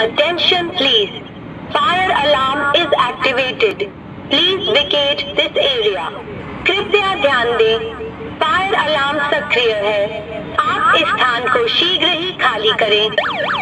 Attention please. Fire alarm is activated. Please vacate this area. कृपया ध्यान दें, fire alarm सक्रिय है। आप इस स्थान को शीघ्र ही खाली करें।